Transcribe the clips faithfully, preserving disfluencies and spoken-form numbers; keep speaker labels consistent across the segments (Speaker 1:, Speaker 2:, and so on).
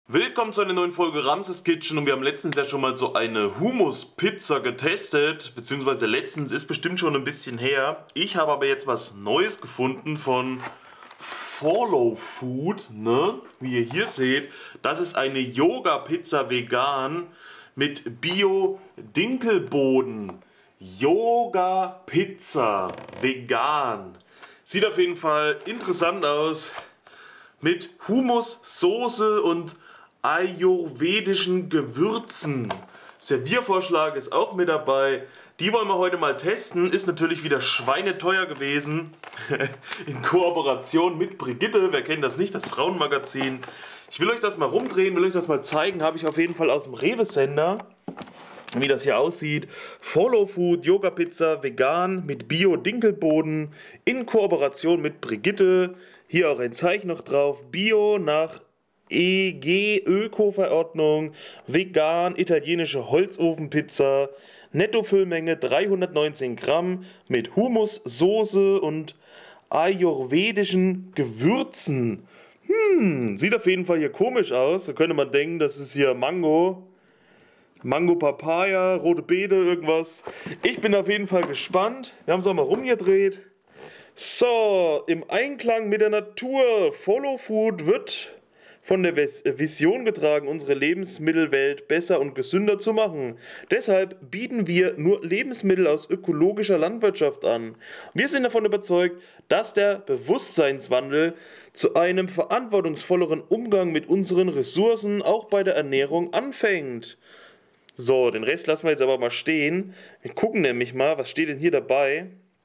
Speaker 1: Willkommen zu einer neuen Folge Ramses Kitchen und wir haben letztens ja schon mal so eine Hummus-Pizza getestet, beziehungsweise letztens ist bestimmt schon ein bisschen her. Ich habe aber jetzt was Neues gefunden von Follow Food, ne? Wie ihr hier seht, das ist eine Yoga-Pizza vegan mit Bio-Dinkelboden. Yoga-Pizza vegan. Sieht auf jeden Fall interessant aus. Mit Hummus, Soße und ayurvedischen Gewürzen. Serviervorschlag ist auch mit dabei. Die wollen wir heute mal testen. Ist natürlich wieder schweineteuer gewesen. In Kooperation mit Brigitte. Wer kennt das nicht? Das Frauenmagazin. Ich will euch das mal rumdrehen, will euch das mal zeigen. Habe ich auf jeden Fall aus dem Rewe-Sender. Wie das hier aussieht. Follow Food, Yoga Pizza, vegan mit Bio-Dinkelboden in Kooperation mit Brigitte. Hier auch ein Zeichen noch drauf. Bio nach E G-Öko-Verordnung, vegan, italienische Holzofenpizza, Nettofüllmenge dreihundertneunzehn Gramm mit Hummus, Soße und ayurvedischen Gewürzen. Hm, sieht auf jeden Fall hier komisch aus. Da könnte man denken, das ist hier Mango. Mango, Papaya, rote Beete, irgendwas. Ich bin auf jeden Fall gespannt. Wir haben es auch mal rumgedreht. So, im Einklang mit der Natur. Follow Food wird von der Vision getragen, unsere Lebensmittelwelt besser und gesünder zu machen. Deshalb bieten wir nur Lebensmittel aus ökologischer Landwirtschaft an. Wir sind davon überzeugt, dass der Bewusstseinswandel zu einem verantwortungsvolleren Umgang mit unseren Ressourcen auch bei der Ernährung anfängt. So, den Rest lassen wir jetzt aber mal stehen. Wir gucken nämlich mal, was steht denn hier dabei?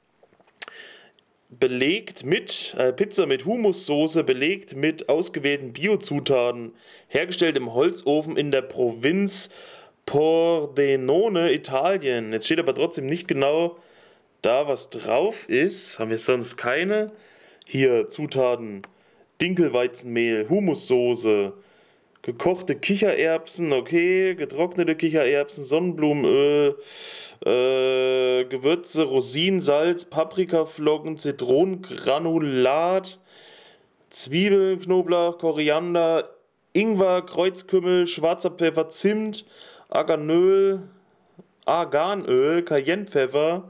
Speaker 1: Belegt mit äh, Pizza mit Hummussoße, belegt mit ausgewählten Biozutaten, hergestellt im Holzofen in der Provinz Pordenone, Italien. Jetzt steht aber trotzdem nicht genau da, was drauf ist. Haben wir sonst keine? Hier Zutaten: Dinkelweizenmehl, Hummussoße, gekochte Kichererbsen, okay, getrocknete Kichererbsen, Sonnenblumenöl, äh, Gewürze, Rosinen, Salz, Paprikaflocken, Zitronengranulat, Zwiebeln, Knoblauch, Koriander, Ingwer, Kreuzkümmel, schwarzer Pfeffer, Zimt, Arganöl, Arganöl, Cayennepfeffer.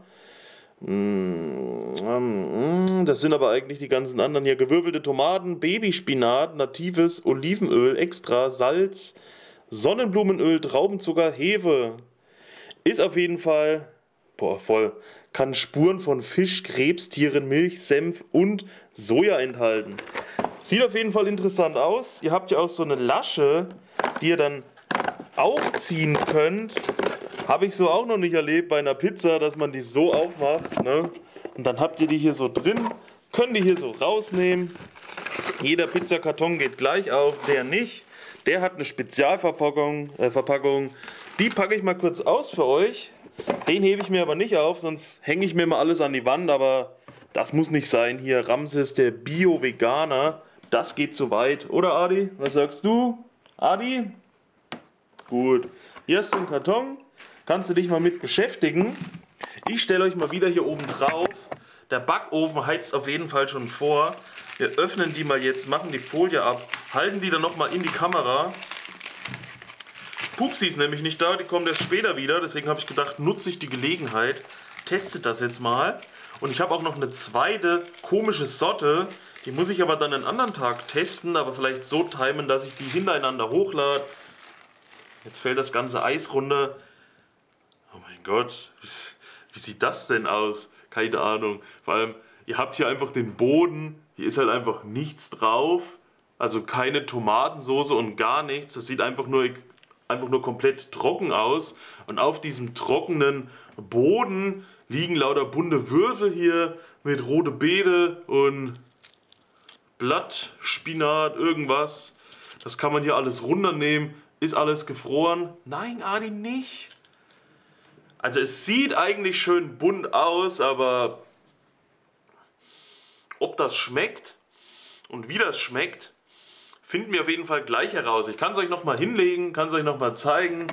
Speaker 1: Das sind aber eigentlich die ganzen anderen hier. Gewürfelte Tomaten, Babyspinat, natives Olivenöl, extra Salz, Sonnenblumenöl, Traubenzucker, Hefe. Ist auf jeden Fall, boah, voll, kann Spuren von Fisch, Krebstieren, Milch, Senf und Soja enthalten. Sieht auf jeden Fall interessant aus. Ihr habt ja auch so eine Lasche, die ihr dann aufziehen könnt. Habe ich so auch noch nicht erlebt bei einer Pizza, dass man die so aufmacht, ne? Und dann habt ihr die hier so drin, könnt ihr hier so rausnehmen. Jeder Pizzakarton geht gleich auf, der nicht. Der hat eine Spezialverpackung. Äh, Verpackung. Die packe ich mal kurz aus für euch. Den hebe ich mir aber nicht auf, sonst hänge ich mir mal alles an die Wand. Aber das muss nicht sein. Hier Ramses, der Bio-Veganer. Das geht zu weit. Oder Adi? Was sagst du? Adi? Gut. Hier ist ein Karton. Kannst du dich mal mit beschäftigen. Ich stelle euch mal wieder hier oben drauf. Der Backofen heizt auf jeden Fall schon vor. Wir öffnen die mal jetzt, machen die Folie ab, halten die dann nochmal in die Kamera. Pupsi ist nämlich nicht da, die kommt erst später wieder. Deswegen habe ich gedacht, nutze ich die Gelegenheit, testet das jetzt mal. Und ich habe auch noch eine zweite komische Sorte. Die muss ich aber dann einen anderen Tag testen, aber vielleicht so timen, dass ich die hintereinander hochlade. Jetzt fällt das ganze Eis runter. Oh mein Gott, wie, wie sieht das denn aus? Keine Ahnung. Vor allem, ihr habt hier einfach den Boden, hier ist halt einfach nichts drauf. Also keine Tomatensauce und gar nichts. Das sieht einfach nur, einfach nur komplett trocken aus. Und auf diesem trockenen Boden liegen lauter bunte Würfel hier mit rote Beete und Blattspinat, irgendwas. Das kann man hier alles runternehmen. Ist alles gefroren? Nein, Adi, nicht. Also es sieht eigentlich schön bunt aus, aber ob das schmeckt und wie das schmeckt, finden wir auf jeden Fall gleich heraus. Ich kann es euch nochmal hinlegen, kann es euch nochmal zeigen.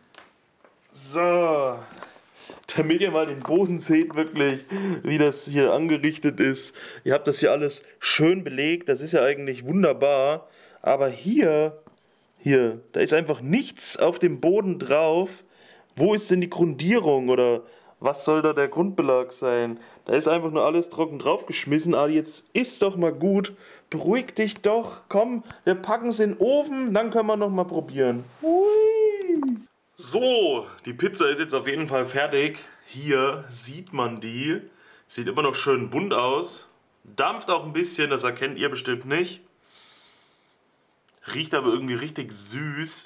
Speaker 1: So, damit ihr mal den Boden seht, wirklich, wie das hier angerichtet ist. Ihr habt das hier alles schön belegt, das ist ja eigentlich wunderbar. Aber hier Hier, da ist einfach nichts auf dem Boden drauf. Wo ist denn die Grundierung oder was soll da der Grundbelag sein? Da ist einfach nur alles trocken draufgeschmissen. Aber jetzt ist doch mal gut. Beruhig dich doch. Komm, wir packen es in den Ofen, dann können wir noch mal probieren. Hui. So, die Pizza ist jetzt auf jeden Fall fertig. Hier sieht man die. Sieht immer noch schön bunt aus. Dampft auch ein bisschen, das erkennt ihr bestimmt nicht. Riecht aber irgendwie richtig süß.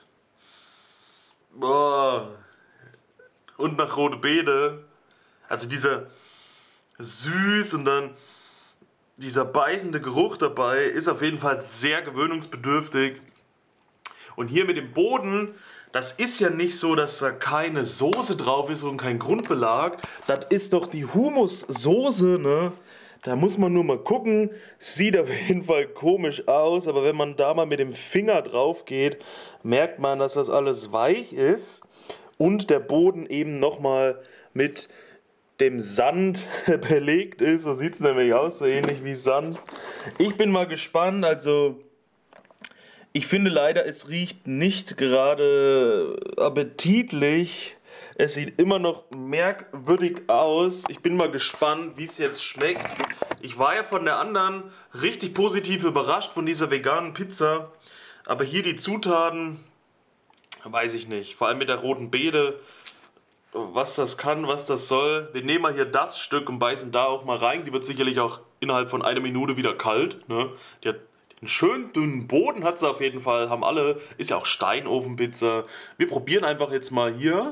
Speaker 1: Boah. Und nach rote Beete. Also dieser süß und dann dieser beißende Geruch dabei ist auf jeden Fall sehr gewöhnungsbedürftig. Und hier mit dem Boden, das ist ja nicht so, dass da keine Soße drauf ist und kein Grundbelag. Das ist doch die Humussoße, ne? Da muss man nur mal gucken. Sieht auf jeden Fall komisch aus, aber wenn man da mal mit dem Finger drauf geht, merkt man, dass das alles weich ist und der Boden eben nochmal mit dem Sand belegt ist. So sieht es nämlich aus, so ähnlich wie Sand. Ich bin mal gespannt, also ich finde leider, es riecht nicht gerade appetitlich. Es sieht immer noch merkwürdig aus. Ich bin mal gespannt, wie es jetzt schmeckt. Ich war ja von der anderen richtig positiv überrascht von dieser veganen Pizza. Aber hier die Zutaten, weiß ich nicht. Vor allem mit der roten Beete, was das kann, was das soll. Wir nehmen mal hier das Stück und beißen da auch mal rein. Die wird sicherlich auch innerhalb von einer Minute wieder kalt. Ne? Die hat einen schönen dünnen Boden, hat sie auf jeden Fall. Haben alle. Ist ja auch Steinofenpizza. Wir probieren einfach jetzt mal hier.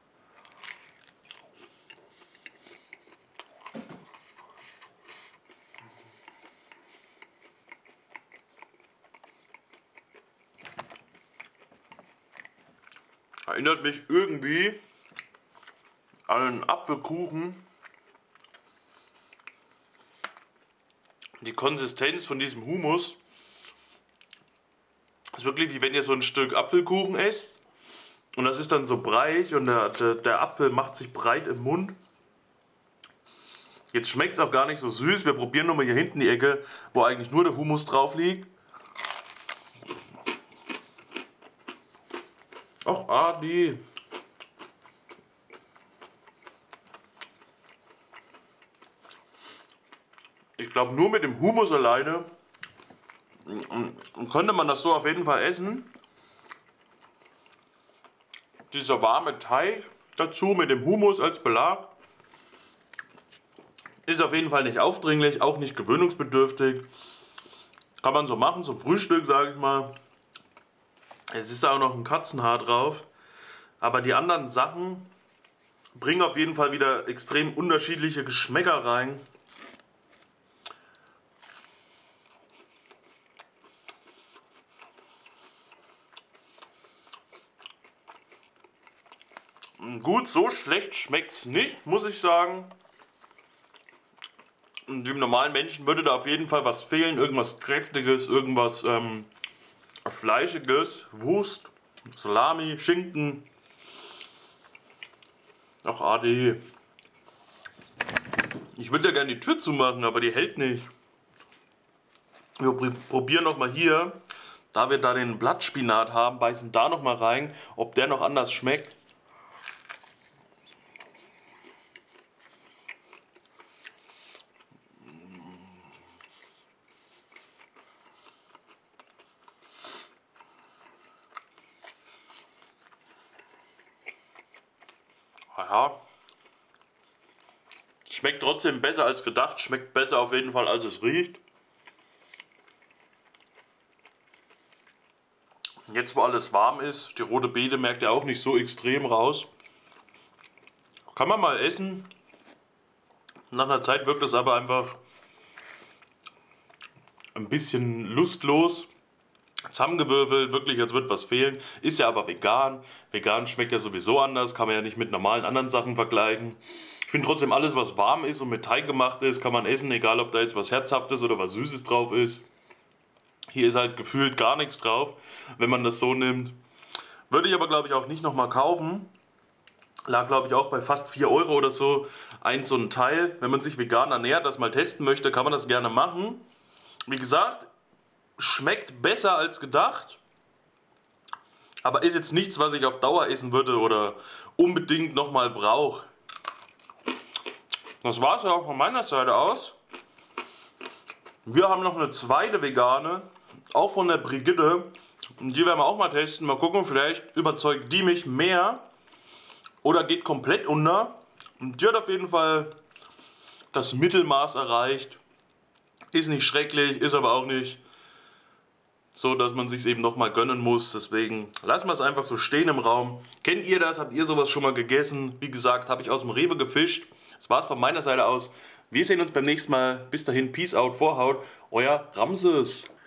Speaker 1: Erinnert mich irgendwie an einen Apfelkuchen. Die Konsistenz von diesem Hummus ist wirklich wie wenn ihr so ein Stück Apfelkuchen esst. Und das ist dann so breit und der, der, der Apfel macht sich breit im Mund. Jetzt schmeckt es auch gar nicht so süß. Wir probieren nochmal hier hinten die Ecke, wo eigentlich nur der Hummus drauf liegt. Ach, Adi. Ich glaube, nur mit dem Hummus alleine könnte man das so auf jeden Fall essen. Dieser warme Teig dazu mit dem Hummus als Belag ist auf jeden Fall nicht aufdringlich, auch nicht gewöhnungsbedürftig. Kann man so machen zum Frühstück, sage ich mal. Es ist auch noch ein Katzenhaar drauf. Aber die anderen Sachen bringen auf jeden Fall wieder extrem unterschiedliche Geschmäcker rein. Gut, so schlecht schmeckt es nicht, muss ich sagen. Dem normalen Menschen würde da auf jeden Fall was fehlen. Irgendwas Kräftiges, irgendwas ähm, Fleischiges, Wurst, Salami, Schinken. Ach, Adi. Ich würde ja gerne die Tür zumachen, aber die hält nicht. Wir probieren nochmal hier, da wir da den Blattspinat haben, beißen da nochmal rein, ob der noch anders schmeckt. Ja, schmeckt trotzdem besser als gedacht, schmeckt besser auf jeden Fall als es riecht. Jetzt wo alles warm ist, die rote Beete merkt ihr auch nicht so extrem raus. Kann man mal essen. Nach einer Zeit wirkt es aber einfach ein bisschen lustlos. Zusammengewürfelt, wirklich, als würde was fehlen. Ist ja aber vegan. Vegan schmeckt ja sowieso anders, kann man ja nicht mit normalen anderen Sachen vergleichen. Ich finde trotzdem, alles was warm ist und mit Teig gemacht ist, kann man essen, egal ob da jetzt was Herzhaftes oder was Süßes drauf ist. Hier ist halt gefühlt gar nichts drauf, wenn man das so nimmt. Würde ich aber glaube ich auch nicht nochmal kaufen. Lag glaube ich auch bei fast vier Euro oder so ein so ein Teil. Wenn man sich vegan ernährt, das mal testen möchte, kann man das gerne machen. Wie gesagt, schmeckt besser als gedacht. Aber ist jetzt nichts, was ich auf Dauer essen würde oder unbedingt nochmal brauche. Das war es ja auch von meiner Seite aus. Wir haben noch eine zweite vegane, auch von der Brigitte. Und die werden wir auch mal testen. Mal gucken, vielleicht überzeugt die mich mehr oder geht komplett unter. Und die hat auf jeden Fall das Mittelmaß erreicht. Ist nicht schrecklich, ist aber auch nicht so, dass man sich eben nochmal gönnen muss. Deswegen lassen wir es einfach so stehen im Raum. Kennt ihr das? Habt ihr sowas schon mal gegessen? Wie gesagt, habe ich aus dem Rewe gefischt. Das war's von meiner Seite aus. Wir sehen uns beim nächsten Mal. Bis dahin, Peace out, Vorhaut. Euer Ramses.